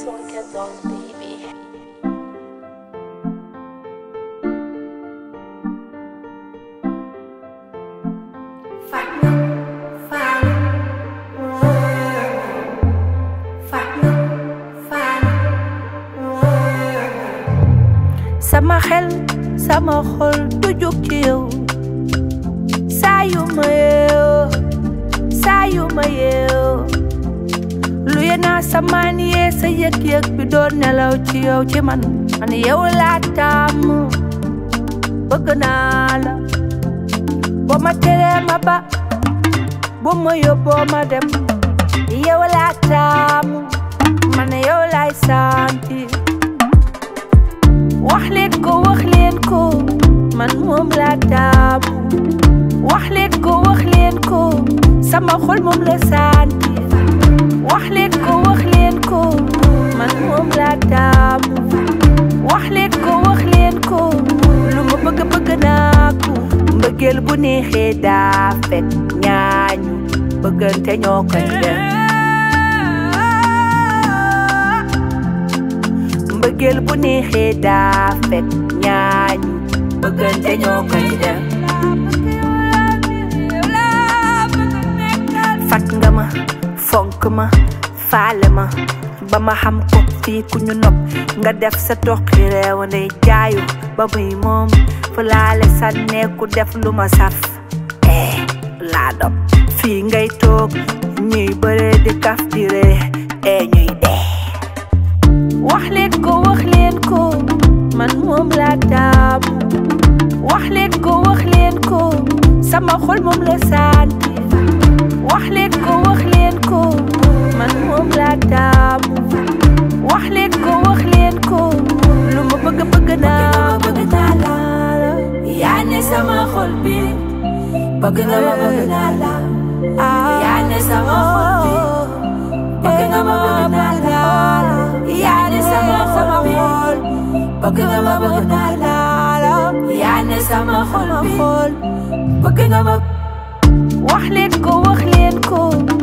Funky Dolls, baby. Sama xel sama xol du jóg ci yow saa yu ma yeew lu yena samaan yee sa yëg-yëg bi doon nelaw ci yow ci man yow laa taamu bëgg naa la boo ma teree ma ba boo ma yóbboo ma dem yow laa taamu man yow laay santi wax leen ko man moom laa taamu wax leen ko sama xol moom la santi wax leen ko man moom laa taamu wax leen ko lu ma bëgg naa ko mbëggeel bu neexee daa fekk ñaañu bëggante ñoo koy def mbëggeel bu neexee daa fekk ñaañu bëggante ñoo koy def fat nga ma fonk ma faale ma ba ma xam ko fii ku ñu nopp nga def sa toqi réew ndey jaayu ba muy moom fu laale sànneeku def lu ma saf laa dop fii ngay toog ñuy bëre di kaf di ree ñuy dee wax leen ko man moom laa taamu wax leen ko sama xol moom la santi wax leen ko man moom laa taamu wax leen ko lu ma bëgg naa la yaa ne sama xol bi bëgg nga ma bëgg naa la yaa ne sama xol bi bëgg nga ma bëgg naa la yaa ne sama xol bi bëgg nga ma bëgg naa la yaa ne sama xol bi bëgg nga ma wax leen ko